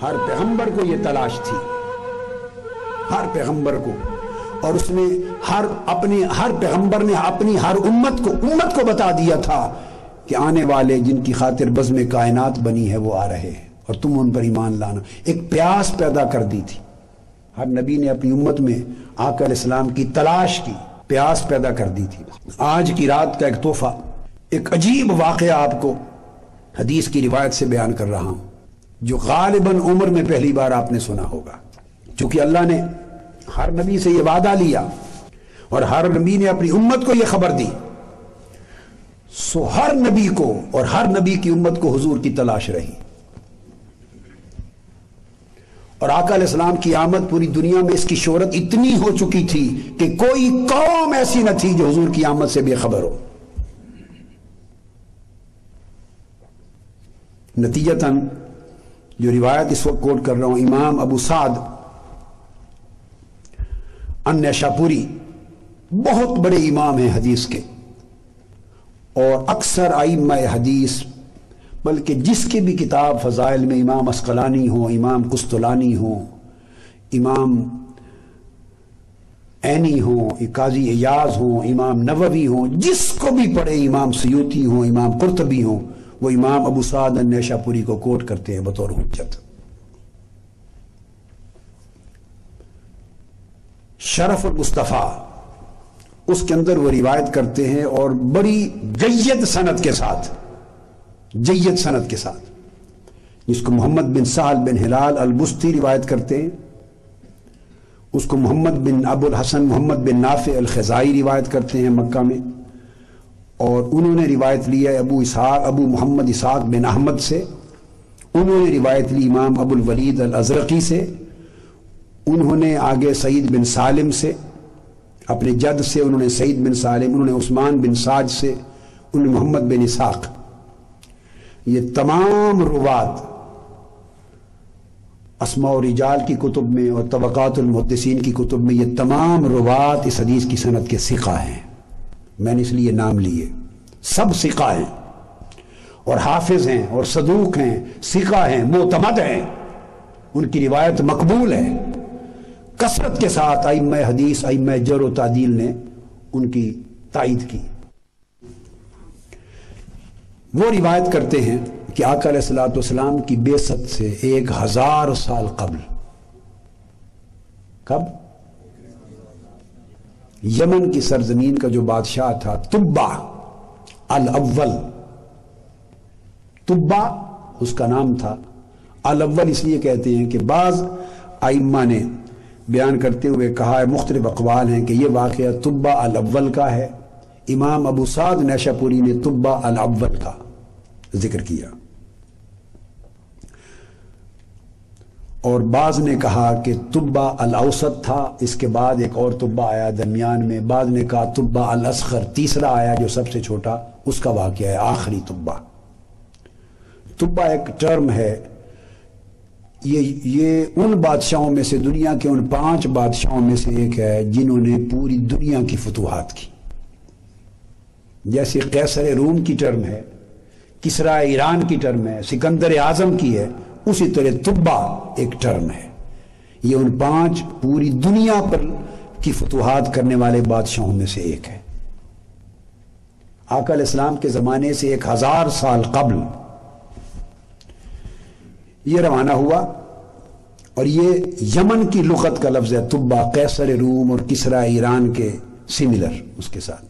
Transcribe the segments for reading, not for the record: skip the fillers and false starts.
ہر پیغمبر کو یہ تلاش تھی، ہر پیغمبر کو، اور اس نے ہر پیغمبر نے اپنی ہر امت کو بتا دیا تھا کہ آنے والے جن کی خاطر بزم کائنات بنی ہے وہ آ رہے ہیں اور تم ان پر ایمان لانا. ایک پیاس پیدا کر دی تھی. ہر نبی نے اپنی امت میں آقا علیہ السلام کی تلاش کی، پیاس پیدا کر دی تھی. آج کی رات کا ایک تحفہ، ایک عجیب واقعہ آپ کو حدیث کی روایت سے بیان کر رہا ہوں، جو غالباً عمر میں پہلی بار آپ نے سنا ہوگا. چونکہ اللہ نے ہر نبی سے یہ وعدہ لیا اور ہر نبی نے اپنی امت کو یہ خبر دی، سو ہر نبی کو اور ہر نبی کی امت کو حضور کی تلاش رہی. اور آقا علیہ السلام کی آمد پوری دنیا میں اس کی شہرت اتنی ہو چکی تھی کہ کوئی قوم ایسی نہ تھی جو حضور کی آمد سے بے خبر ہو. نتیجتاً جو روایت اس وقت کوٹ کر رہا ہوں، امام ابو سعد النیشاپوری بہت بڑے امام ہیں حدیث کے، اور اکثر ائمہ حدیث، بلکہ جس کی بھی کتاب فضائل میں امام اسقلانی ہوں، امام قسطلانی ہوں، امام عینی ہوں، قاضی ایاز ہوں، امام نووی ہوں، جس کو بھی پڑھے، امام سیوطی ہوں، امام قرطبی ہوں، وہ امام ابو سعد النیشاپوری کو کوٹ کرتے ہیں بطور حجت. شرف المصطفیٰ اس کے اندر وہ روایت کرتے ہیں، اور بڑی جید سند کے ساتھ، جس کو محمد بن سہل بن ہلال البستی روایت کرتے ہیں، اس کو محمد بن ابو الحسن محمد بن نافع الخزائی روایت کرتے ہیں مکہ میں، اور انہوں نے روایت لی ہے ابو محمد اسحاق بن احمد سے، انہوں نے روایت لی امام ابو الولید الازرقی سے، انہوں نے آگے سعید بن سالم سے، اپنے جد سے انہوں نے سعید بن سالم، انہوں نے عثمان بن ساج سے، انہوں نے محمد بن اسحاق. یہ تمام روات اسماء و رجال کی کتب میں اور طبقات المحدثین کی کتب میں یہ تمام روات اس حدیث کی سند کے ثقہ ہیں. میں نے اس لیے نام لیے، سب ثقہ ہیں اور حافظ ہیں اور صدوق ہیں، ثقہ ہیں، معتمد ہیں، ان کی روایت مقبول ہے. کثرت کے ساتھ ائمہ حدیث، ائمہ جرح و تعدیل نے ان کی تائید کی. وہ روایت کرتے ہیں کہ آقا علیہ السلام کی بعثت سے 1000 سال قبل، کب؟ یمن کی سرزمین کا جو بادشاہ تھا تبع الاول، تبع اس کا نام تھا، الاول اس لیے کہتے ہیں کہ بعض ائمہ نے بیان کرتے ہوئے کہا ہے، مختلف اقوال ہیں کہ یہ واقعہ تبع الاول کا ہے. امام ابو سعد نیشاپوری نے تبع الاول کا ذکر کیا، اور بعض نے کہا کہ تبع الاوسط تھا، اس کے بعد ایک اور تبع آیا درمیان میں، بعض نے کہا تبع الاصغر تیسرا آیا جو سب سے چھوٹا، اس کا واقعہ ہے آخری تبع. تبع ایک ٹرم ہے، یہ ان بادشاہوں میں سے، دنیا کے ان 5 بادشاہوں میں سے ایک ہے جنہوں نے پوری دنیا کی فتوحات کی. جیسے قیصر روم کی ٹرم ہے، کسرا ایران کی ٹرم ہے، سکندر اعظم کی ہے، اسی طرح تبع ایک ٹرم ہے. یہ ان 5 پوری دنیا پر کی فتوحات کرنے والے بادشاہوں میں سے ایک ہے. آقا علیہ السلام کے زمانے سے 1000 سال قبل یہ روانہ ہوا، اور یہ یمن کی لغت کا لفظ ہے تبع، قیصر روم اور کسرا ایران کے سملر اس کے ساتھ.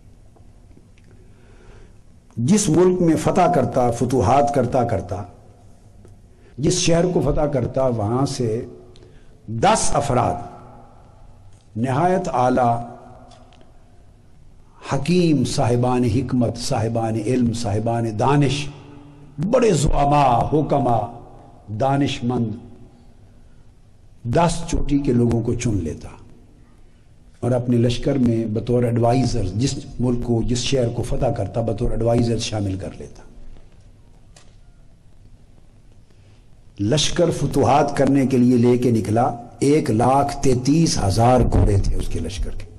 جس ملک میں فتح کرتا، فتوحات کرتا، جس شہر کو فتح کرتا، وہاں سے 10 افراد نہایت اعلی حکیم، صاحبان حکمت، صاحبان علم، صاحبان دانش، بڑے زعماء، حکماء، دانش مند، 10 چوٹی کے لوگوں کو چن لیتا اور اپنے لشکر میں بطور ایڈوائزر جس ملک کو، جس شہر کو فتح کرتا، بطور ایڈوائزر شامل کر لیتا. لشکر فتوحات کرنے کے لیے لے کے نکلا، 1,33,000 گھوڑے تھے اس کے لشکر کے،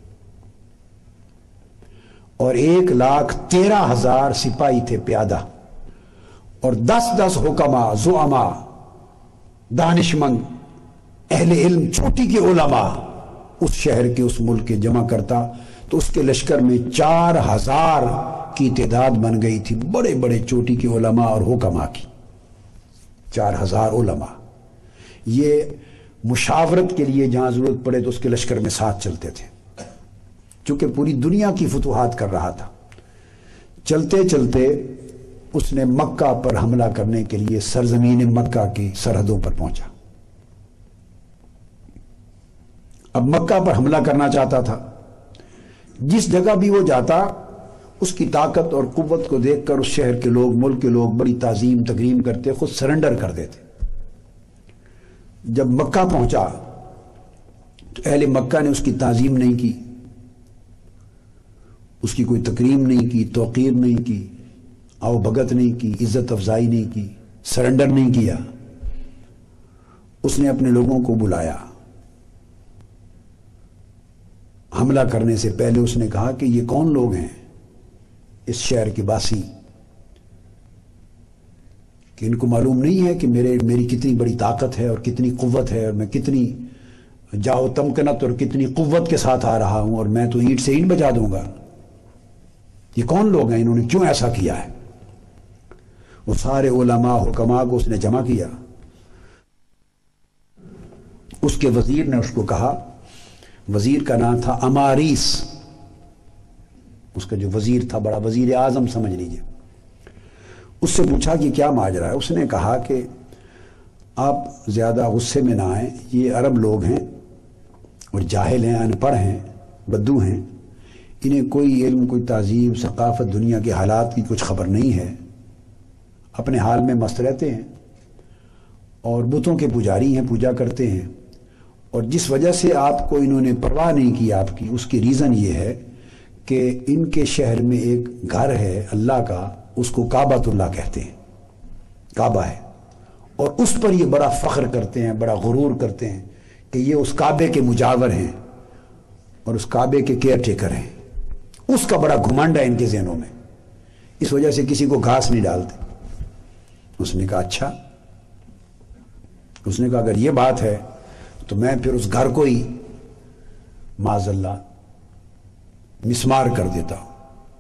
اور 1,13,000 سپاہی تھے پیادہ، اور 10 حکماء، زعماء، दानिशमंद, अहले इल्म, चोटी के उलमा उस शहर के, उस मुल्क के जमा करता, तो उसके लश्कर में 4000 की तादाद बन गई थी, बड़े बड़े चोटी के उलमा और हुक्मा की। 4000 उलमा, ये मुशावरत के लिए जहां जरूरत पड़े तो उसके लश्कर में साथ चलते थे, चूंकि पूरी दुनिया की फतूहात कर रहा था। चलते चलते उसने मक्का पर हमला करने के लिए सरजमीन मक्का की सरहदों पर पहुंचा। अब मक्का पर हमला करना चाहता था। जिस जगह भी वो जाता, उसकी ताकत और कुव्वत को देखकर उस शहर के लोग, मुल्क के लोग बड़ी ताजीम तकरीम करते, खुद सरेंडर कर देते। जब मक्का पहुंचा तो अहले मक्का ने उसकी ताजीम नहीं की, उसकी कोई तकरीम नहीं की, तौकीर नहीं की, आओ भगत नहीं की, इज्जत अफजाई नहीं की, सरेंडर नहीं किया। उसने अपने लोगों को बुलाया। हमला करने से पहले उसने कहा कि ये कौन लोग हैं इस शहर के बासी, कि इनको मालूम नहीं है कि मेरी कितनी बड़ी ताकत है और कितनी कुव्वत है, और मैं कितनी जाओ तमकनत और कितनी कुव्वत के साथ आ रहा हूं, और मैं तो ईंट से ईंट बजा दूंगा। ये कौन लोग हैं, इन्होंने क्यों ऐसा किया है? वो सारे उलमा हुक्मा को उसने जमा किया। उसके वजीर ने उसको कहा, वजीर का नाम था अमारीस, उसका जो वजीर था, बड़ा वजीर आजम समझ लीजिए। उससे पूछा कि क्या माजरा है। उसने कहा कि आप ज्यादा गुस्से में ना आए, ये अरब लोग हैं और जाहिल हैं, अनपढ़ हैं, बद्दू हैं, इन्हें कोई इल्म, कोई तहजीब, सकाफत, दुनिया के हालात की कुछ खबर नहीं है, अपने हाल में मस्त रहते हैं और बुतों के पुजारी हैं, पूजा करते हैं। और जिस वजह से आपको इन्होंने परवाह नहीं की आपकी, उसकी रीज़न ये है कि इनके शहर में एक घर है अल्लाह का, उसको काबातुल्लाह कहते हैं, काबा है, और उस पर ये बड़ा फ़ख्र करते हैं, बड़ा गुरूर करते हैं कि ये उस काबे के मुजावर हैं और उस काबे के केयर टेकर हैं। उसका बड़ा घुमंड है इनके ज़हनों में, इस वजह से किसी को घास नहीं डालते। उसने कहा अच्छा। उसने कहा अगर ये बात है तो मैं फिर उस घर को ही माज़अल्लाह मिस्मार कर देता हूं।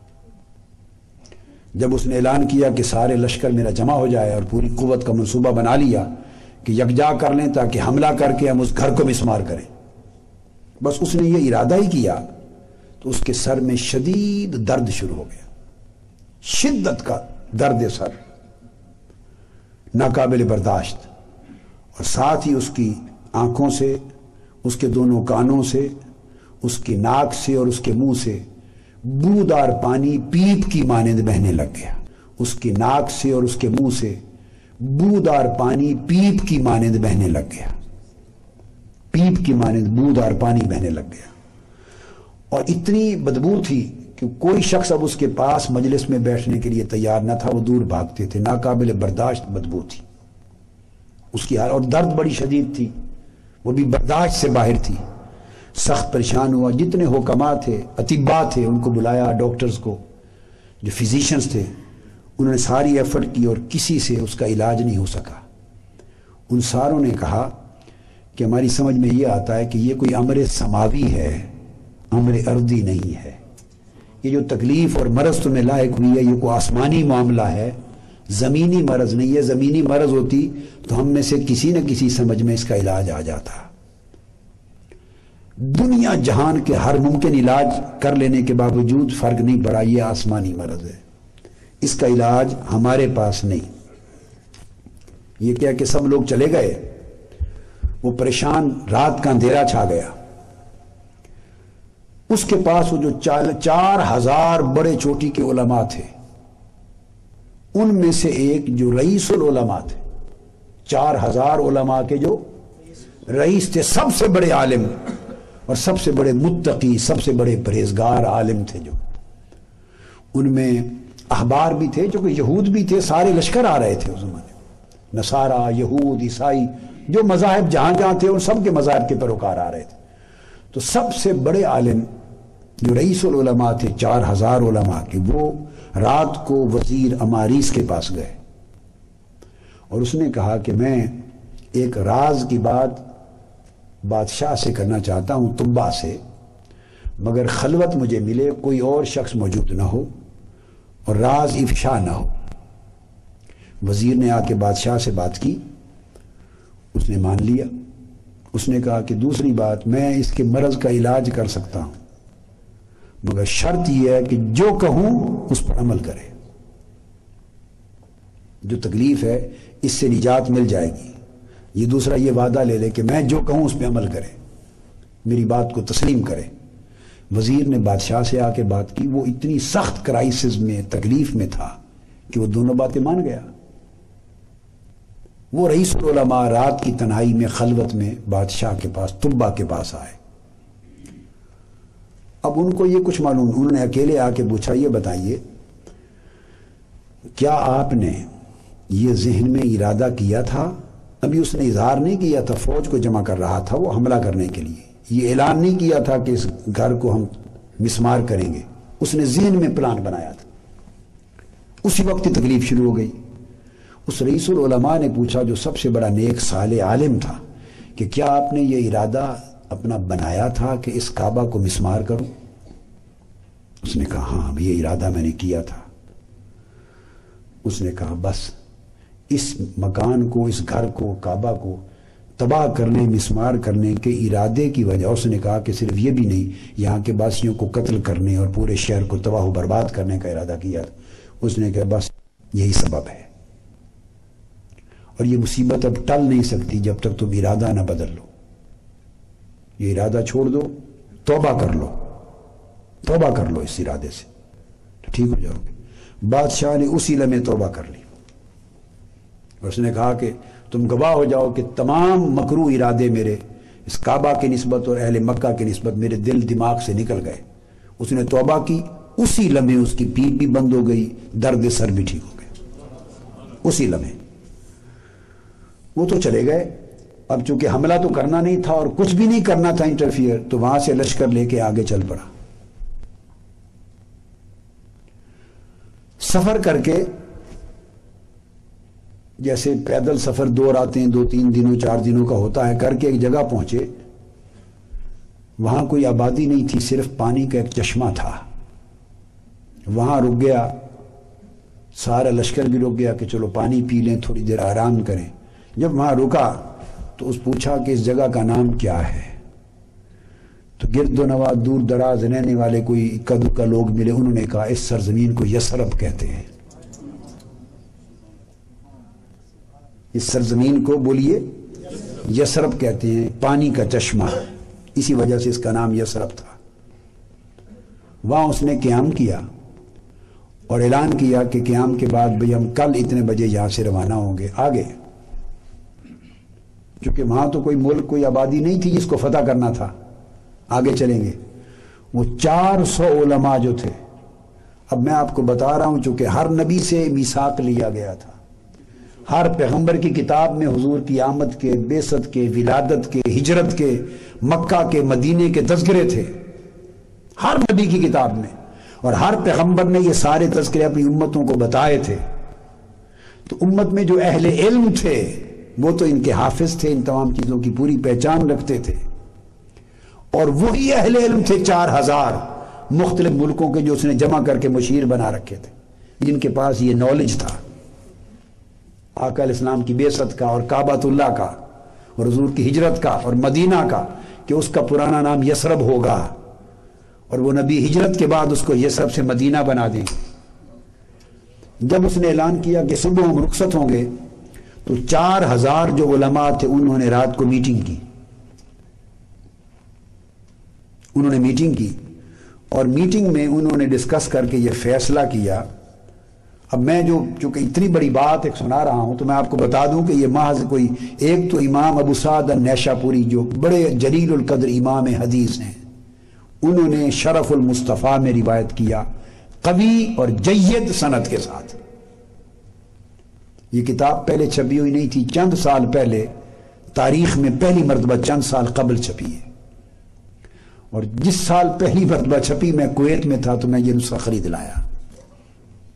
जब उसने ऐलान किया कि सारे लश्कर मेरा जमा हो जाए और पूरी कुव्वत का मंसूबा बना लिया कि यकजा कर लें ताकि हमला करके हम उस घर को मिस्मार करें, बस उसने ये इरादा ही किया तो उसके सर में शदीद दर्द शुरू हो गया, शिद्दत का दर्द सर, नाकाबिल बर्दाश्त। और साथ ही उसकी आंखों से, उसके दोनों कानों से, उसकी नाक से और उसके मुंह से बूदार पानी पीप की मानिंद बहने लग गया। उसकी नाक से और उसके मुंह से बूदार पानी पीप की मानिंद बहने लग गया, पीप की मानिंद बूदार पानी बहने लग गया। और इतनी बदबू थी कि कोई शख्स अब उसके पास मजलिस में बैठने के लिए तैयार न था, वो दूर भागते थे, नाकाबिल बर्दाश्त बदबू थी उसकी हाल। और दर्द बड़ी शदीद थी, वो भी बर्दाश्त से बाहर थी, सख्त परेशान हुआ। जितने हुक्मा थे, अतिबा थे, उनको बुलाया, डॉक्टर्स को, जो फिजिशियंस थे, उन्होंने सारी एफर्ट की और किसी से उसका इलाज नहीं हो सका। उन सारों ने कहा कि हमारी समझ में ये आता है कि ये कोई अमर समावी है, अमर अर्दी नहीं है। ये जो तकलीफ और मरज तुम्हें लायक हुई है, ये कोई आसमानी मामला है, जमीनी मरज नहीं है। जमीनी मरज होती तो हम में से किसी न किसी समझ में इसका इलाज आ जाता। दुनिया जहान के हर मुमकिन इलाज कर लेने के बावजूद फर्क नहीं पड़ा, ये आसमानी मरज है, इसका इलाज हमारे पास नहीं। ये क्या कि सब लोग चले गए, वो परेशान, रात का अंधेरा छा गया। उसके पास वो जो 4000 बड़े चोटी के उलमा थे, उनमें से एक जो रईसुल उलमा थे, 4000 उलमा के जो रईस थे, सबसे बड़े आलिम और सबसे बड़े मुत्तकी, सबसे बड़े परहेजगार आलिम थे, जो उनमें अहबार भी थे, जो कि यहूद भी थे, सारे लश्कर आ रहे थे उस जमाने, नसारा, यहूद, ईसाई, जो मज़ाहिब जहां जहां थे उन सब के मज़ाहिब के पैरोकार आ रहे थे। तो सबसे बड़े आलिम जो रईसुल उलमा थे, 4000 उलमा के, वो रात को वजीर अमारीस के पास गए और उसने कहा कि मैं ایک راز کی بات بادشاہ سے کرنا چاہتا ہوں، طبا سے، مگر خلوت مجھے ملے، کوئی اور شخص موجود نہ ہو اور راز افشا نہ ہو۔ وزیر نے آ کے بادشاہ سے بات کی، اس نے مان لیا۔ اس نے کہا کہ دوسری بات، میں اس کے مرض کا علاج کر سکتا ہوں، مگر شرط یہ ہے کہ جو کہوں اس پر عمل کرے، جو تکلیف ہے اس سے نجات مل جائے گی۔ یہ دوسرا یہ وعدہ لے لے کہ میں جو کہوں اس پہ عمل کرے، میری بات کو تسلیم کرے۔ وزیر نے بادشاہ سے آ کے بات کی، وہ اتنی سخت کرائسس میں، تکلیف میں تھا کہ وہ دونوں باتیں مان گیا۔ وہ رئیس العلماء رات کی تنہائی میں، خلوت میں بادشاہ کے پاس، طبا کے پاس آئے۔ اب ان کو یہ کچھ معلوم، انہوں نے اکیلے آ کے پوچھا، یہ بتائیے کیا آپ نے یہ ذہن میں ارادہ کیا تھا؟ ابھی اس نے اظہار نہیں کیا تھا، فوج کو جمع کر رہا تھا وہ حملہ کرنے کے لیے، یہ اعلان نہیں کیا تھا کہ اس گھر کو ہم مسمار کریں گے، اس نے ذہن میں پلان بنایا تھا۔ اسی وقت ہی تکلیف شروع ہو گئی۔ اس رئیس العلماء نے پوچھا، جو سب سے بڑا نیک صالح عالم تھا، کہ کیا آپ نے یہ ارادہ اپنا بنایا تھا کہ اس کعبہ کو مسمار کروں؟ اس نے کہا ہاں یہ ارادہ میں نے کیا تھا۔ اس نے کہا بس اس مکان کو، اس گھر کو، کعبہ کو تباہ کرنے، مسمار کرنے کے ارادے کی وجہ، اس نے کہا کہ صرف یہ بھی نہیں، یہاں کے باسیوں کو قتل کرنے اور پورے شہر کو تباہ و برباد کرنے کا ارادہ کیا تھا۔ اس نے کہا بس یہی سبب ہے، اور یہ مصیبت اب ٹل نہیں سکتی جب تک تم ارادہ نہ بدل لو۔ یہ ارادہ چھوڑ دو، توبہ کر لو، توبہ کر لو اس ارادے سے، تو ٹھیک ہو جاؤ گے۔ بادشاہ نے اسی لمحے توبہ کر لی۔ اس نے کہا کہ تم گواہ ہو جاؤ کہ تمام مکروہ ارادے میرے اس کعبہ کی نسبت اور اہل مکہ کی نسبت میرے دل دماغ سے نکل گئے۔ اس نے توبہ کی، اسی لمحے اس کی پیٹ بھی بند ہو گئی، درد سر بھی ٹھیک ہو گئے اسی لمحے۔ وہ تو چلے گئے، اب چونکہ حملہ تو کرنا نہیں تھا اور کچھ بھی نہیں کرنا تھا انٹرفیئر، تو وہاں سے لشکر لے کے آگے چل پڑا۔ سفر کر کے، جیسے پیدل سفر 2 راتیں 2-3 دنوں 4 دنوں کا ہوتا ہے، کر کے ایک جگہ پہنچے، وہاں کوئی آبادی نہیں تھی، صرف پانی کا ایک چشمہ تھا۔ وہاں رک گیا، سارا لشکر بھی رک گیا کہ چلو پانی پی لیں، تھوڑی دیر آرام کریں۔ جب وہاں رکا تو اس پوچھا کہ اس جگہ کا نام کیا ہے؟ تو گرد و نواح دور دراز رہنے والے کوئی اکا دکا لوگ ملے، انہوں نے کہا اس سرزمین کو یثرب کہتے ہیں۔ اس سرزمین کو بولیے یثرب کہتے ہیں، پانی کا چشمہ، اسی وجہ سے اس کا نام یثرب تھا۔ وہاں اس نے قیام کیا اور اعلان کیا کہ قیام کے بعد بھئی ہم کل اتنے بجے یہاں سے روانہ ہوں گے آگے، کیونکہ وہاں تو کوئی ملک، کوئی آبادی نہیں تھی جس کو فتح کرنا تھا، آگے چلیں گے۔ وہ 400 علماء جو تھے، اب میں آپ کو بتا رہا ہوں چونکہ ہر نبی سے میثاق لیا گیا تھا، ہر پیغمبر کی کتاب میں حضور کی آمد کے، بعثت کے، ولادت کے، ہجرت کے، مکہ کے، مدینے کے تذکرے تھے، ہر نبی کی کتاب میں، اور ہر پیغمبر نے یہ سارے تذکرے اپنی امتوں کو بتائے تھے۔ تو امت میں جو اہل علم تھے وہ تو ان کے حافظ تھے، ان تمام چیزوں کی پوری پہچان رکھتے تھے، اور وہی اہل علم تھے 4000 مختلف ملکوں کے جو اس نے جمع کر کے مشیر بنا رکھے تھے، جن کے پاس یہ نالج تھا آقا علیہ السلام کی بعثت کا اور کعبۃ اللہ کا اور حضور کی ہجرت کا اور مدینہ کا، کہ اس کا پرانا نام یثرب ہوگا، اور وہ نبی ہجرت کے بعد اس کو یثرب سے مدینہ بنا دیں۔ جب اس نے اعلان کیا کہ صبح ہم رخصت ہوں گے، تو 4000 جو علماء تھے انہوں نے رات کو میٹنگ کی، انہوں نے میٹنگ کی، اور میٹنگ میں انہوں نے ڈسکس کر کے یہ فیصلہ کیا۔ اب میں جو چونکہ اتنی بڑی بات ایک سنا رہا ہوں تو میں آپ کو بتا دوں کہ یہ محض کوئی ایک تو امام ابو سعد النیشاپوری جو بڑے جلیل القدر امام حدیث ہیں، انہوں نے شرف المصطفیٰ میں روایت کیا، قوی اور جید سند کے ساتھ۔ یہ کتاب پہلے چھپی ہوئی نہیں تھی، چند سال پہلے تاریخ میں پہلی مرتبہ چند سال قبل چھپی ہے، اور جس سال پہلی مرتبہ چھپی میں کویت میں تھا تو میں یہ نسخہ خرید لایا۔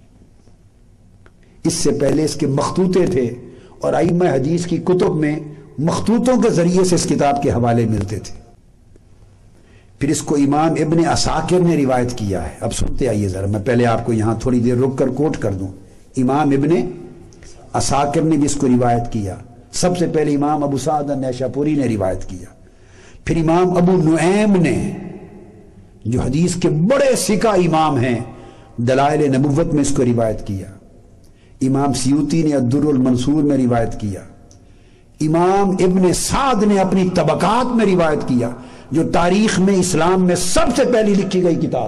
اس سے پہلے اس کے مخطوطے تھے، اور ائمہ حدیث کی کتب میں مخطوطوں کے ذریعے سے اس کتاب کے حوالے ملتے تھے۔ پھر اس کو امام ابن عساکر نے روایت کیا ہے۔ اب سنتے آئیے ذرا، میں پہلے آپ کو یہاں تھوڑی دیر رک کر کوٹ کر دوں۔ امام ابن عساکر نے بھی اس کو روایت کیا، سب سے پہلے امام ابو سعد النیشاپوری نے روایت کیا، پھر امام ابو نعیم نے جو حدیث کے بڑے ثقہ امام ہیں دلائل نبوت میں اس کو روایت کیا، امام سیوطی نے الدر المنصور میں روایت کیا، امام ابن سعد نے اپنی طبقات میں روایت کیا، جو تاریخ میں اسلام میں سب سے پہلی لکھی گئی کتاب،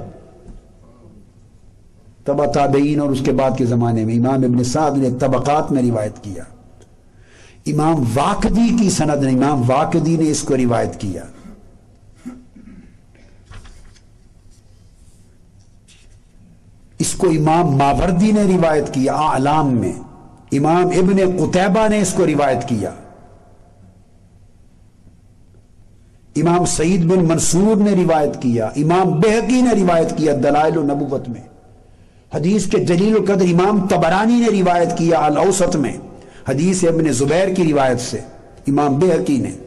تبع تابعین اور اس کے بعد کے زمانے میں امام ابن سعد نے طبقات میں روایت کیا، امام واقدی کی سند نے، امام واقدی نے اس کو روایت کیا، اس کو امام ماوردی نے روایت کیا اعلام میں، امام ابن قتیبہ نے اس کو روایت کیا، امام سعید بن منصور نے روایت کیا، امام بہقی نے روایت کیا دلائل النبوت میں، حدیث کے جلیل القدر امام طبرانی نے روایت کیا الاوسط میں، حدیث ابن زبیر کی روایت سے امام بہقی نے،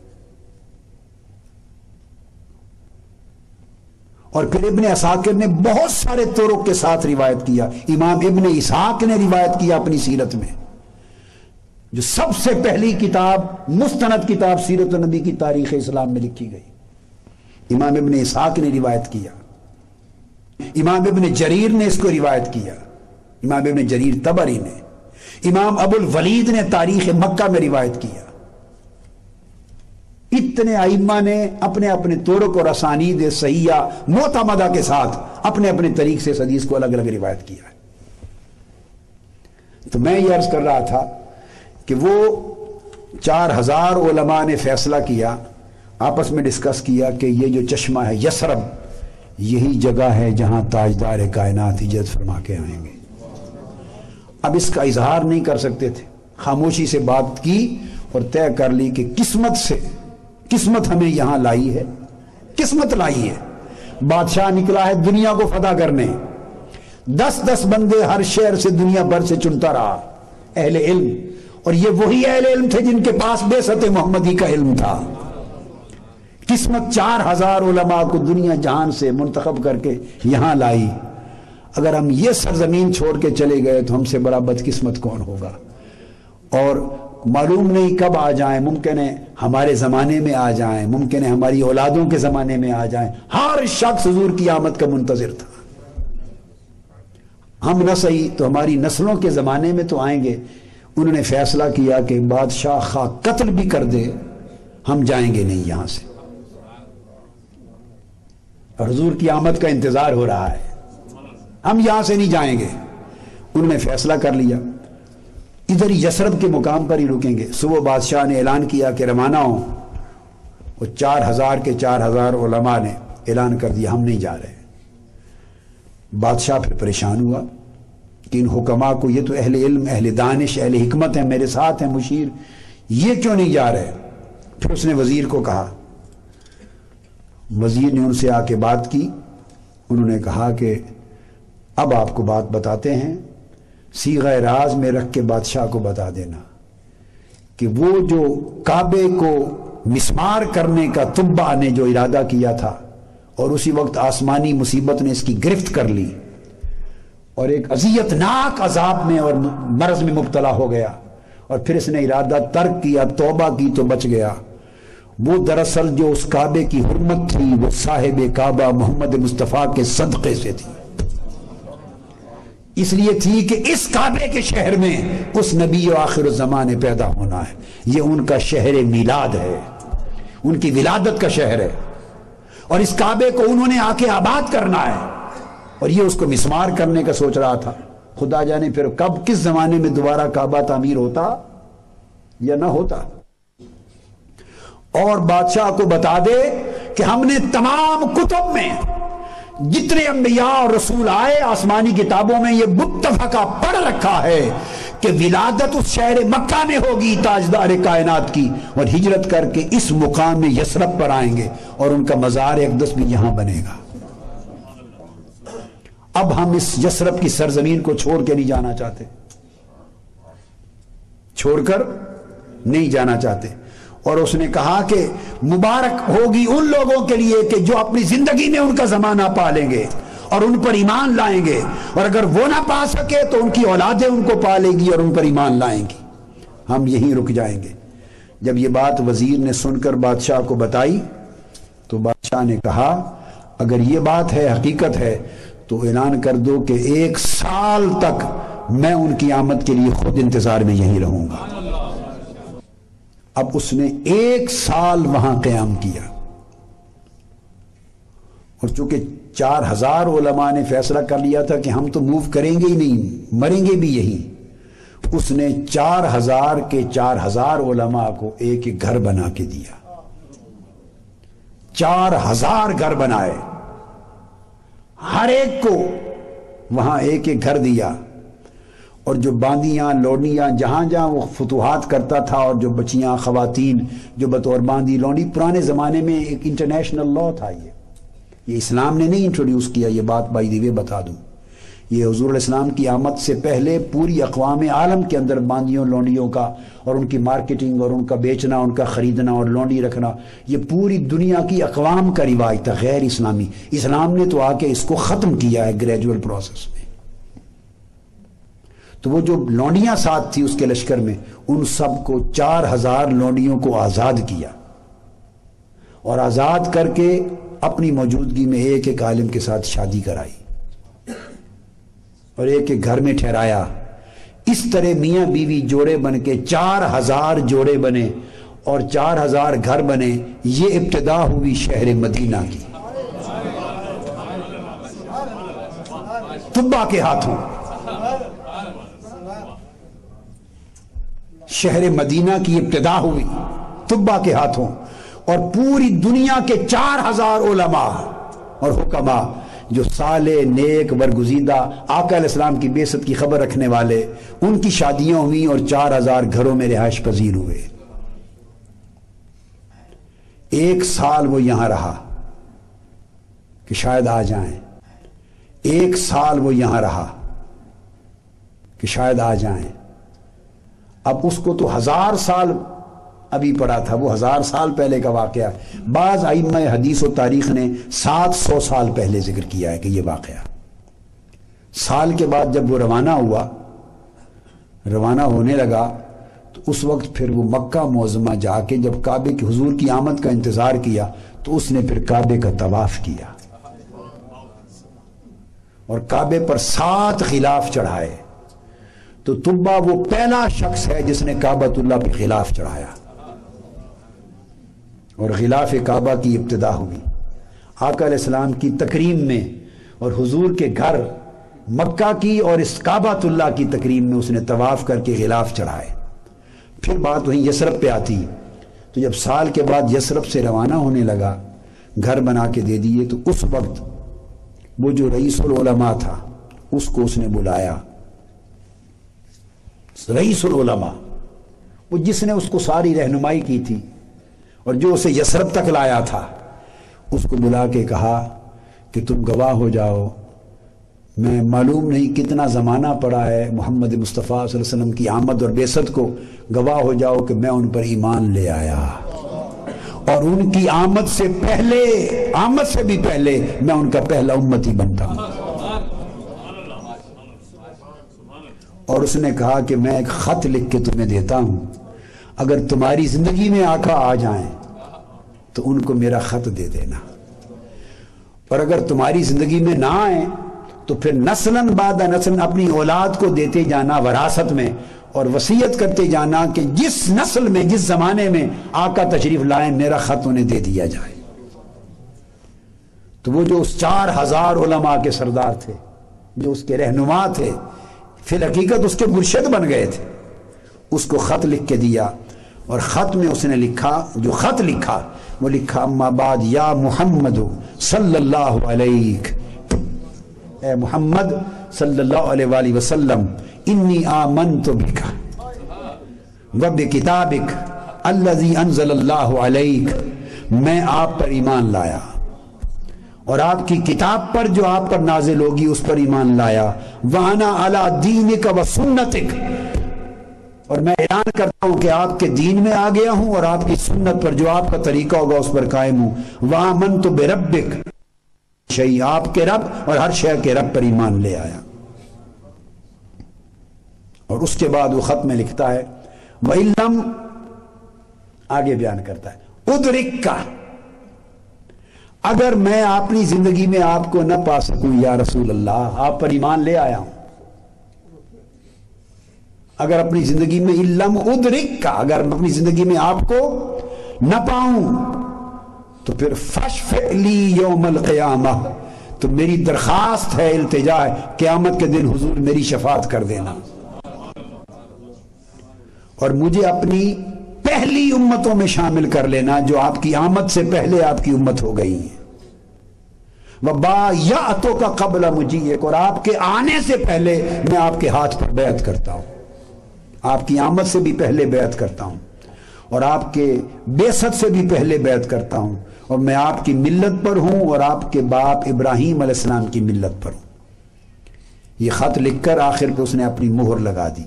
اور پھر ابن عساکر نے بہت سارے طرق کے ساتھ روایت کیا، امام ابن اسحاق نے روایت کیا اپنی سیرت میں، جو سب سے پہلی کتاب مستند کتاب سیرت النبی کی تاریخ اسلام میں لکھی گئی، امام ابن اسحاق نے روایت کیا، امام ابن جریر نے اس کو روایت کیا، امام ابن جریر طبری نے، امام ابو الولید نے تاریخ مکہ میں روایت کیا، اتنے ائمہ نے اپنے اپنے طرق اور اسانید صحیحہ معتمدہ کے ساتھ اپنے اپنے طریق سے اس حدیث کو الگ الگ روایت کیا ہے۔ تو میں یہ عرض کر رہا تھا کہ وہ 4000 علماء نے فیصلہ کیا، آپس میں ڈسکس کیا کہ یہ جو چشمہ ہے یثرب، یہی جگہ ہے جہاں تاجدار کائنات ہجرت فرما کے آئیں گے۔ اب اس کا اظہار نہیں کر سکتے تھے، خاموشی سے بات کی اور طے کر لی کہ قسمت ہمیں یہاں لائی ہے، قسمت لائی ہے، بادشاہ نکلا ہے دنیا کو فتح کرنے، 10 بندے ہر شہر سے دنیا بھر سے چنتا رہا، اہل علم، اور یہ وہی اہل علم تھے جن کے پاس بعثت محمدی کا علم تھا۔ قسمت 4000 علماء کو دنیا جہان سے منتخب کر کے یہاں لائی۔ اگر ہم یہ سرزمین چھوڑ کے چلے گئے تو ہم سے بڑا بدقسمت کون ہوگا، اور معلوم نہیں کب آ جائیں، ممکن ہے ہمارے زمانے میں آ جائیں، ممکن ہے ہماری اولادوں کے زمانے میں آ جائیں، ہر شخص حضور کی آمد کا منتظر تھا، ہم نہ صحیح تو ہماری نسلوں کے زمانے میں تو آئیں گے۔ انہوں نے فیصلہ کیا کہ بادشاہ خواہ قتل بھی کر دے ہم جائیں گے نہیں یہاں سے، اور حضور کی آمد کا انتظار ہو رہا ہے، ہم یہاں سے نہیں جائیں گے۔ انہوں نے فیصلہ کر لیا ادھر ہی یثرب کے مقام پر ہی رکیں گے۔ صبح بادشاہ نے اعلان کیا کہ روانہ ہوں، وہ 4000 کے 4000 علماء نے اعلان کر دیا ہم نہیں جا رہے۔ بادشاہ پھر پریشان ہوا کہ ان حکماء کو، یہ تو اہل علم، اہل دانش، اہل حکمت ہیں، میرے ساتھ ہیں مشیر، یہ کیوں نہیں جا رہے؟ پھر اس نے وزیر کو کہا، وزیر نے ان سے آ کے بات کی، انہوں نے کہا کہ اب آپ کو بات بتاتے ہیں، صیغہ راز میں رکھ کے بادشاہ کو بتا دینا کہ وہ جو کعبے کو مسمار کرنے کا تبع نے جو ارادہ کیا تھا، اور اسی وقت آسمانی مصیبت نے اس کی گرفت کر لی اور ایک اذیت ناک عذاب میں اور مرض میں مبتلا ہو گیا، اور پھر اس نے ارادہ ترک کیا، توبہ کی تو بچ گیا، وہ دراصل جو اس کعبے کی حرمت تھی وہ صاحب کعبہ محمد مصطفیٰ کے صدقے سے تھی، اس لیے تھی کہ اس کعبے کے شہر میں اس نبی و آخر الزمان پیدا ہونا ہے، یہ ان کا شہر میلاد ہے، ان کی ولادت کا شہر ہے، اور اس کعبے کو انہوں نے آ کے آباد کرنا ہے، اور یہ اس کو مسمار کرنے کا سوچ رہا تھا۔ خدا جانے پھر کب کس زمانے میں دوبارہ کعبہ تعمیر ہوتا یا نہ ہوتا۔ اور بادشاہ کو بتا دے کہ ہم نے تمام کتب میں جتنے انبیاء اور رسول آئے آسمانی کتابوں میں یہ متفقہ پڑھ رکھا ہے کہ ولادت اس شہر مکہ میں ہوگی تاجدار کائنات کی، اور ہجرت کر کے اس مقام میں یثرب پر آئیں گے اور ان کا مزار اقدس بھی یہاں بنے گا۔ اب ہم اس یثرب کی سرزمین کو چھوڑ کے نہیں جانا چاہتے، چھوڑ کر نہیں جانا چاہتے. اور اس نے کہا کہ مبارک ہوگی ان لوگوں کے لیے کہ جو اپنی زندگی میں ان کا زمانہ پالیں گے اور ان پر ایمان لائیں گے, اور اگر وہ نہ پا سکے تو ان کی اولادیں ان کو پالے گی اور ان پر ایمان لائیں گی. ہم یہیں رک جائیں گے. جب یہ بات وزیر نے سن کر بادشاہ کو بتائی تو بادشاہ نے کہا اگر یہ بات ہے, حقیقت ہے, تو اعلان کر دو کہ 1 سال تک میں ان کی آمد کے لیے خود انتظار میں یہیں رہوں گا. اب اس نے 1 سال وہاں قیام کیا, اور چونکہ 4000 علماء نے فیصلہ کر لیا تھا کہ ہم تو موو کریں گے ہی نہیں, مریں گے بھی یہی, اس نے 4000 کے 4000 علماء کو ایک ایک گھر بنا کے دیا. 4000 گھر بنائے, ہر ایک کو وہاں ایک ایک گھر دیا. اور جو باندیاں لونڈیاں جہاں جہاں وہ فتوحات کرتا تھا, اور جو بچیاں خواتین جو بطور باندی لونڈی, پرانے زمانے میں ایک انٹرنیشنل لا تھا. یہ اسلام نے نہیں انٹروڈیوس کیا, یہ بات بائی دی وے بتا دوں. یہ حضور علیہ السلام کی آمد سے پہلے پوری اقوام عالم کے اندر باندیوں لونڈیوں کا اور ان کی مارکیٹنگ اور ان کا بیچنا, ان کا خریدنا اور لونڈی رکھنا, یہ پوری دنیا کی اقوام کا رواج تھا, غیر اسلامی. اسلام نے تو آ کے اس کو ختم کیا ہے گریجول پروسیس میں. تو وہ جو لونڈیاں ساتھ تھی اس کے لشکر میں, ان سب کو 4000 لونڈیوں کو آزاد کیا, اور آزاد کر کے اپنی موجودگی میں ایک ایک عالم کے ساتھ شادی کرائی اور ایک ایک گھر میں ٹھہرایا. اس طرح میاں بیوی جوڑے بن کے 4000 جوڑے بنے اور 4000 گھر بنے. یہ ابتدا ہوئی شہر مدینہ کی طبا کے ہاتھوں. شہر مدینہ کی ابتدا ہوئی طبا کے ہاتھوں, اور پوری دنیا کے 4000 علماء اور حکماء جو صالح نیک برگزیدہ آقا علیہ السلام کی بعثت کی خبر رکھنے والے, ان کی شادیاں ہوئیں اور 4000 گھروں میں رہائش پذیر ہوئے. 1 سال وہ یہاں رہا کہ شاید آ جائیں, 1 سال وہ یہاں رہا کہ شاید آ جائیں. اب اس کو تو 1000 سال ابھی پڑا تھا, وہ 1000 سال پہلے کا واقعہ. بعض ائمہ حدیث و تاریخ نے 700 سال پہلے ذکر کیا ہے کہ یہ واقعہ. سال کے بعد جب وہ روانہ ہوا, روانہ ہونے لگا, تو اس وقت پھر وہ مکہ معظمہ جا کے جب کعبے کی حضور کی آمد کا انتظار کیا, تو اس نے پھر کعبے کا طواف کیا اور کعبے پر 7 غلاف چڑھائے. تو طبا وہ پہلا شخص ہے جس نے کعبۃ اللہ پہ غلاف چڑھایا, اور غلاف کعبہ کی ابتدا ہوئی. آقا علیہ السلام کی تکریم میں اور حضور کے گھر مکہ کی اور اس کعبۃ اللہ کی تکریم میں اس نے طواف کر کے غلاف چڑھائے. پھر بات وہیں یثرب پہ آتی. تو جب سال کے بعد یثرب سے روانہ ہونے لگا, گھر بنا کے دے دیے, تو اس وقت وہ جو رئیس العلماء تھا اس کو اس نے بلایا. رئیس العلماء, وہ جس نے اس کو ساری رہنمائی کی تھی اور جو اسے یثرب تک لایا تھا, اس کو بلا کے کہا کہ تم گواہ ہو جاؤ, میں معلوم نہیں کتنا زمانہ پڑا ہے محمد مصطفیٰ صلی اللہ علیہ وسلم کی آمد اور بعثت کو, گواہ ہو جاؤ کہ میں ان پر ایمان لے آیا, اور ان کی آمد سے پہلے, آمد سے بھی پہلے میں ان کا پہلا امتی بنتا ہوں. اور اس نے کہا کہ میں ایک خط لکھ کے تمہیں دیتا ہوں, اگر تمہاری زندگی میں آقا آ جائیں تو ان کو میرا خط دے دینا, اور اگر تمہاری زندگی میں نہ آئیں تو پھر نسلاً بعد نسل اپنی اولاد کو دیتے جانا وراثت میں, اور وصیت کرتے جانا کہ جس نسل میں جس زمانے میں آقا تشریف لائیں میرا خط انہیں دے دیا جائے. تو وہ جو اس 4000 علماء کے سردار تھے, جو اس کے رہنما تھے, فی الحقیقت اس کے مرشد بن گئے تھے, اس کو خط لکھ کے دیا. اور خط میں اس نے لکھا, جو خط لکھا وہ لکھا, اما بعد یا محمد صلی اللہ علیہ, اے محمد صلی اللہ علیہ وآلہ وسلم, انی آمنت بک و بکتابک الذی انزل اللہ علیک, میں آپ پر ایمان لایا اور آپ کی کتاب پر جو آپ پر نازل ہوگی اس پر ایمان لایا. وَأَنَا عَلَىٰ دِينِكَ وَسُنَّتِكَ, اور میں اعلان کرتا ہوں کہ آپ کے دین میں آ گیا ہوں اور آپ کی سنت پر جو آپ کا طریقہ ہوگا اس پر قائم ہوں. وآمنت بربک شیء، آپ کے رب اور ہر شے کے رب پر ایمان لے آیا. اور اس کے بعد وہ خط میں لکھتا ہے وَإِلَّمْ، آگے بیان کرتا ہے ادرک کا، اگر میں اپنی زندگی میں آپ کو نہ پا سکوں یا رسول اللہ، آپ پر ایمان لے آیا ہوں، اگر اپنی زندگی میں علم ادرک کا، اگر اپنی زندگی میں آپ کو نہ پاؤں تو پھر فشفع لی یوم القیامہ، تو میری درخواست ہے، التجا ہے، قیامت کے دن حضور میری شفاعت کر دینا اور مجھے اپنی پہلی امتوں میں شامل کر لینا جو آپ کی آمد سے پہلے آپ کی امت ہو گئی ہے. وَبَایَعْتُکَ قَبْلَ مُجِیِّک، اور آپ کے آنے سے پہلے میں آپ کے ہاتھ پر بیعت کرتا ہوں، آپ کی آمد سے بھی پہلے بیعت کرتا ہوں اور آپ کے بعثت سے بھی پہلے بیعت کرتا ہوں، اور میں آپ کی ملت پر ہوں اور آپ کے باپ ابراہیم علیہ السلام کی ملت پر ہوں. یہ خط لکھ کر آخر پہ اس نے اپنی مہر لگا دی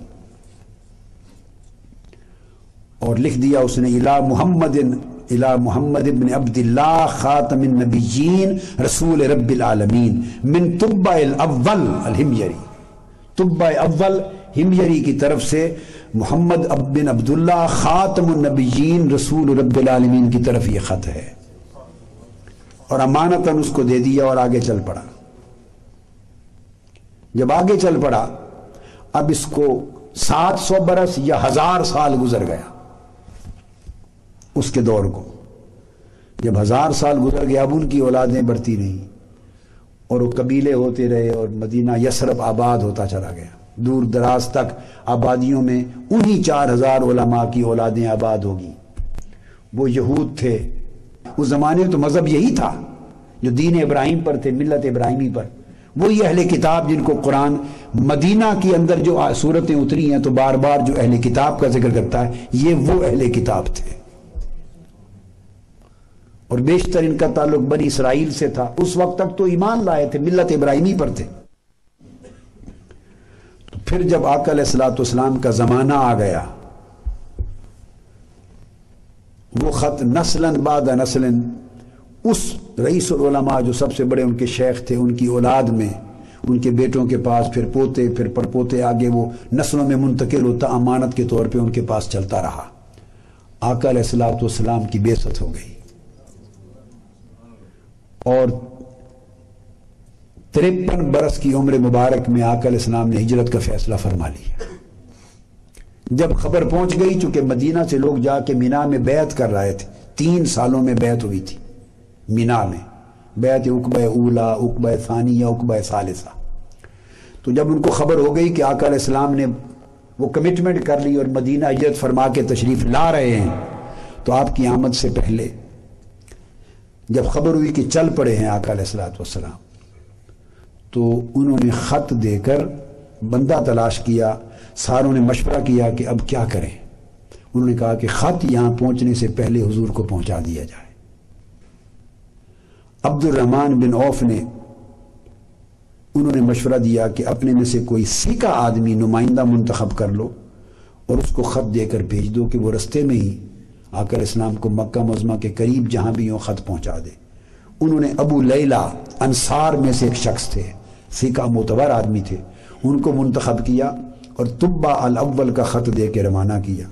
اور لکھ دیا اس نے الی محمد ابن عبد اللہ خاتم النبیین رسول رب العالمین من طبع الاول الحميري، طبع اول ہمیری کی طرف سے محمد بن عبداللہ خاتم النبیین رسول رب العالمین کی طرف یہ خط ہے. اور امانتاً اس کو دے دیا اور آگے چل پڑا. جب آگے چل پڑا اب اس کو 700 برس یا 1000 سال گزر گیا اس کے دور کو. جب 1000 سال گزر گیا اب ان کی اولادیں بڑھتی نہیں اور وہ قبیلے ہوتے رہے اور مدینہ یثرب آباد ہوتا چلا گیا. دور دراز تک آبادیوں میں انہی 4000 علماء کی اولادیں آباد ہوگی. وہ یہود تھے اس زمانے تو مذہب یہی تھا جو دین ابراہیم پر تھے، ملت ابراہیمی پر. وہی اہل کتاب جن کو قرآن مدینہ کے اندر جو صورتیں اتری ہیں تو بار بار جو اہل کتاب کا ذکر کرتا ہے یہ وہ اہل کتاب تھے اور بیشتر ان کا تعلق بنی اسرائیل سے تھا. اس وقت تک تو ایمان لائے تھے، ملت ابراہیمی پر تھے. تو پھر جب آقا علیہ الصلوۃ والسلام کا زمانہ آ گیا وہ خط نسلاً بعد نسلاً اس رئیس العلماء جو سب سے بڑے ان کے شیخ تھے ان کی اولاد میں، ان کے بیٹوں کے پاس، پھر پوتے، پھر پڑپوتے، آگے وہ نسلوں میں منتقل ہوتا، امانت کے طور پہ ان کے پاس چلتا رہا. آقا علیہ الصلوۃ والسلام کی بعثت ہو گئی اور 53 برس کی عمر مبارک میں آقا علیہ السلام نے ہجرت کا فیصلہ فرما لیا. جب خبر پہنچ گئی چونکہ مدینہ سے لوگ جا کے مینا میں بیعت کر رہے تھے، 3 سالوں میں بیعت ہوئی تھی مینا میں، بیعت عقبہ اولا، عقبہ ثانیہ، عقبہ ثالثہ. تو جب ان کو خبر ہو گئی کہ آقا علیہ السلام نے وہ کمٹمنٹ کر لی اور مدینہ ہجرت فرما کے تشریف لا رہے ہیں تو آپ کی آمد سے پہلے جب خبر ہوئی کہ چل پڑے ہیں آقا علیہ الصلوۃ والسلام تو انہوں نے خط دے کر بندہ تلاش کیا. ساروں نے مشورہ کیا کہ اب کیا کریں. انہوں نے کہا کہ خط یہاں پہنچنے سے پہلے حضور کو پہنچا دیا جائے. عبد الرحمن بن عوف نے انہوں نے مشورہ دیا کہ اپنے میں سے کوئی سیکھا آدمی نمائندہ منتخب کر لو اور اس کو خط دے کر بھیج دو کہ وہ رستے میں ہی آقا علیہ السلام کو مکہ معظمہ کے قریب جہاں بھی ہو خط پہنچا دے. انہوں نے ابو لیلہ انصار میں سے ایک شخص تھے، سیکھا معتبر آدمی تھے، ان کو منتخب کیا اور طبع الاول کا خط دے کے روانہ کیا.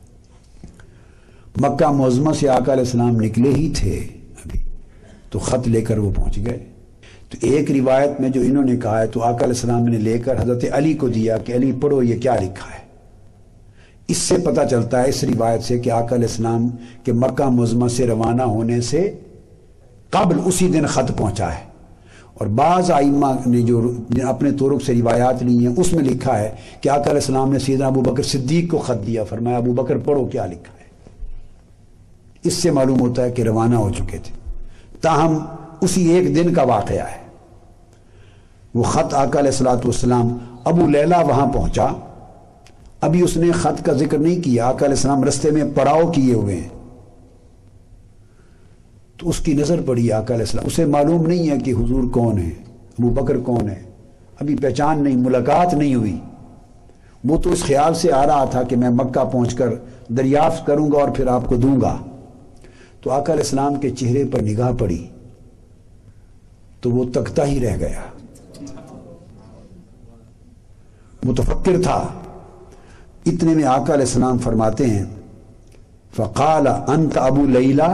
مکہ معظمہ سے آقا علیہ السلام نکلے ہی تھے ابھی تو خط لے کر وہ پہنچ گئے. تو ایک روایت میں جو انہوں نے کہا ہے تو آقا علیہ السلام نے لے کر حضرت علی کو دیا کہ علی پڑھو یہ کیا لکھا ہے. اس سے پتہ چلتا ہے اس روایت سے کہ آقا علیہ السلام کے مکہ معظمہ سے روانہ ہونے سے قبل اسی دن خط پہنچا ہے. اور بعض ائمہ نے جو اپنے طرق سے روایات لی ہیں اس میں لکھا ہے کہ آقا علیہ السلام نے سیدنا ابو بکر صدیق کو خط دیا، فرمایا ابو بکر پڑھو کیا لکھا ہے. اس سے معلوم ہوتا ہے کہ روانہ ہو چکے تھے. تاہم اسی ایک دن کا واقعہ ہے. وہ خط آقا علیہ الصلوۃ والسلام ابو لیلہ وہاں پہنچا، ابھی اس نے خط کا ذکر نہیں کیا. آقا علیہ السلام رستے میں پڑاؤ کیے ہوئے ہیں تو اس کی نظر پڑی آقا علیہ السلام. اسے معلوم نہیں ہے کہ حضور کون ہے، ابو بکر کون ہے، ابھی پہچان نہیں، ملاقات نہیں ہوئی. وہ تو اس خیال سے آ رہا تھا کہ میں مکہ پہنچ کر دریافت کروں گا اور پھر آپ کو دوں گا. تو آقا علیہ السلام کے چہرے پر نگاہ پڑی تو وہ تکتا ہی رہ گیا. متفکر تھا. اتنے میں آقا علیہ السلام فرماتے ہیں فقال انت ابو لیلا،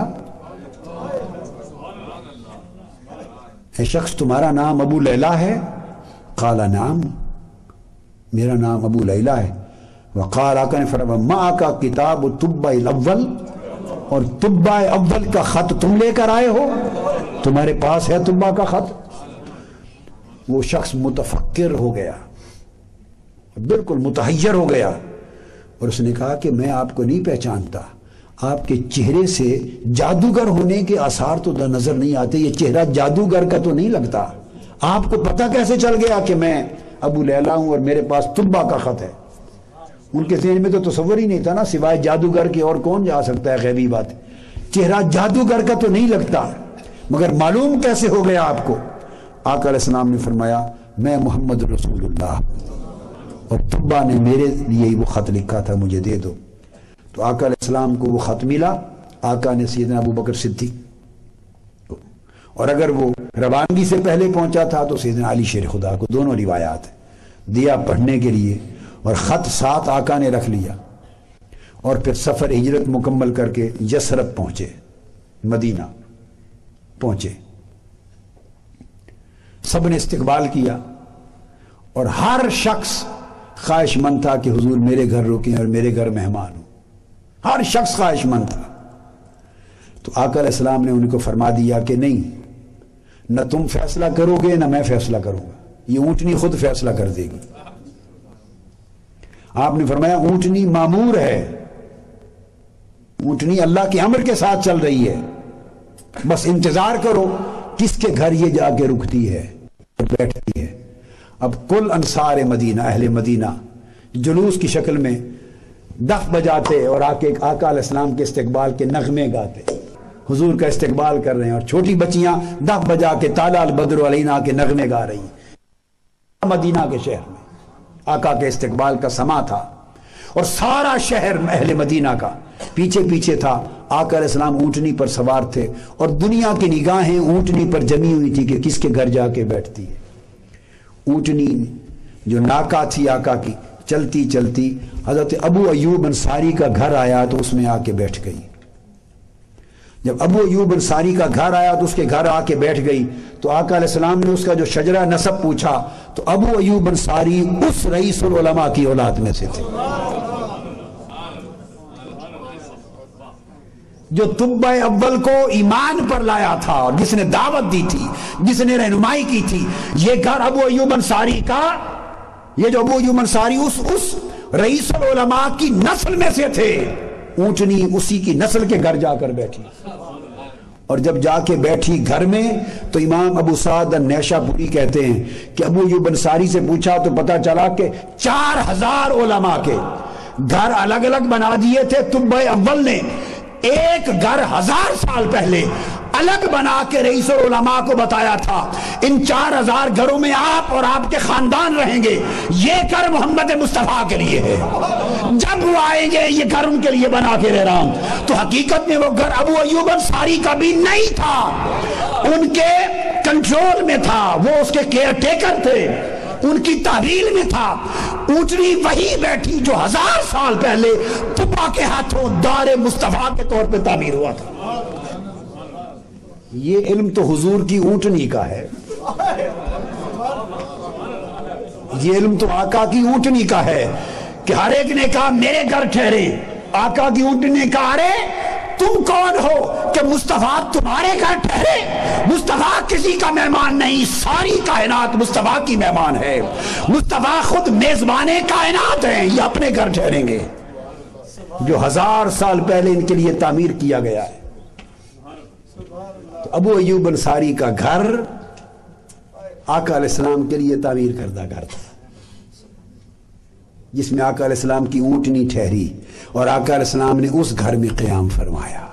اے شخص تمہارا نام ابو لیلا ہے؟ قال نعم، میرا نام ابو لیلا ہے. وقال آقا نے فرمایا ما کا کتاب طبع الاول، اور طبع اول کا خط تم لے کر آئے ہو؟ تمہارے پاس ہے طبع کا خط؟ وہ شخص متفکر ہو گیا، بالکل متحیر ہو گیا، اور اس نے کہا کہ میں آپ کو نہیں پہچانتا، آپ کے چہرے سے جادوگر ہونے کے آثار تو نظر نہیں آتے، یہ چہرہ جادوگر کا تو نہیں لگتا، آپ کو پتہ کیسے چل گیا کہ میں ابو لیلا ہوں اور میرے پاس طبع کا خط ہے؟ ان کے ذہن میں تو تصور ہی نہیں تھا نا، سوائے جادوگر کے اور کون جا سکتا ہے غیبی بات. چہرہ جادوگر کا تو نہیں لگتا، مگر معلوم کیسے ہو گیا آپ کو؟ آقا علیہ السلام نے فرمایا میں محمد رسول اللہ، اور طبع نے میرے لیے وہ خط لکھا تھا، مجھے دے دو. تو آقا علیہ السلام کو وہ خط ملا. آقا نے سیدنا ابو بکر صدیق، اور اگر وہ روانگی سے پہلے پہنچا تھا تو سیدنا علی شیر خدا کو، دونوں روایات دیا پڑھنے کے لیے، اور خط ساتھ آقا نے رکھ لیا. اور پھر سفر ہجرت مکمل کر کے یثرب پہنچے، مدینہ پہنچے. سب نے استقبال کیا، اور ہر شخص خواہش مند تھا کہ حضور میرے گھر رکیں اور میرے گھر مہمان ہوں. ہر شخص خواہش مند تھا. تو آقا علیہ السلام نے ان کو فرما دیا کہ نہیں، نہ تم فیصلہ کرو گے نہ میں فیصلہ کروں گا، یہ اونٹنی خود فیصلہ کر دے گی. آپ نے فرمایا اونٹنی مامور ہے، اونٹنی اللہ کے امر کے ساتھ چل رہی ہے، بس انتظار کرو کس کے گھر یہ جا کے رکتی ہے اور بیٹھتی ہے. اب کل انصار مدینہ، اہل مدینہ جلوس کی شکل میں دف بجاتے اور آ کے آقا علیہ السلام کے استقبال کے نغمے گاتے، حضور کا استقبال کر رہے ہیں، اور چھوٹی بچیاں دف بجا کے طالع البدر علینا کے نغمے گا رہی ہیں. مدینہ کے شہر میں آقا کے استقبال کا سما تھا، اور سارا شہر اہل مدینہ کا پیچھے پیچھے تھا. آقا علیہ السلام اونٹنی پر سوار تھے، اور دنیا کی نگاہیں اونٹنی پر جمی ہوئی تھی کہ کس کے گھر جا کے بیٹھتی ہے. اونٹنی جو ناکا تھی آقا کی، چلتی چلتی حضرت ابو ایوب انصاری کا گھر آیا تو اس میں آ کے بیٹھ گئی. جب ابو ایوب انصاری کا گھر آیا تو اس کے گھر آ کے بیٹھ گئی. تو آقا علیہ السلام نے اس کا جو شجرہ نسب پوچھا تو ابو ایوب انصاری اس رئیس العلماء کی اولاد میں سے تھے جو طبع اول کو ایمان پر لایا تھا، اور جس نے دعوت دی تھی، جس نے رہنمائی کی تھی. یہ گھر ابو ایوب انصاری کا، یہ جو ابو ایوب انصاری اس رئیس العلماء کی نسل میں سے تھے. اونٹنی اسی کی نسل کے گھر جا کر بیٹھی، اور جب جا کے بیٹھی گھر میں تو امام ابو سعد النیشاپوری کہتے ہیں کہ ابو ایوب انصاری سے پوچھا تو پتا چلا کہ 4000 علماء کے گھر الگ الگ بنا دیے تھے طبع اول نے. ایک گھر 1000 سال پہلے الگ بنا کے رئیس العلماء کو بتایا تھا ان 4000 گھروں میں آپ اور آپ کے خاندان رہیں گے، یہ گھر محمد مصطفیٰ کے لیے ہے. جب وہ آئیں گے یہ گھر ان کے لیے بنا کے رہ رہا ہوں. تو حقیقت میں وہ گھر ابو ایوب انصاری کا بھی نہیں تھا، ان کے کنٹرول میں تھا، وہ اس کے کیئر ٹیکر تھے، ان کی تحویل میں تھا. اونٹنی وہی بیٹھی جو 1000 سال پہلے طبع کے ہاتھوں دار مصطفیٰ کے طور پہ تعمیر ہوا تھا. یہ علم تو حضور کی اونٹنی کا ہے، یہ علم تو آقا کی اونٹنی کا ہے کہ ہر ایک نے کہا میرے گھر ٹھہرے. آقا کی اونٹنی نے کہا ارے تم کون ہو کہ مصطفیٰ تمہارے گھر ٹھہرے؟ مصطفیٰ کسی کا مہمان نہیں، ساری کائنات مصطفیٰ کی مہمان ہے. مصطفیٰ خود میزبان کائنات ہیں، یہ اپنے گھر ٹھہریں گے جو 1000 سال پہلے ان کے لیے تعمیر کیا گیا ہے. تو ابو ایوب انصاری کا گھر آقا علیہ السلام کے لیے تعمیر کردہ گھر تھا، جس میں آقا علیہ السلام کی اونٹنی ٹھہری، اور آقا علیہ السلام نے اس گھر میں قیام فرمایا.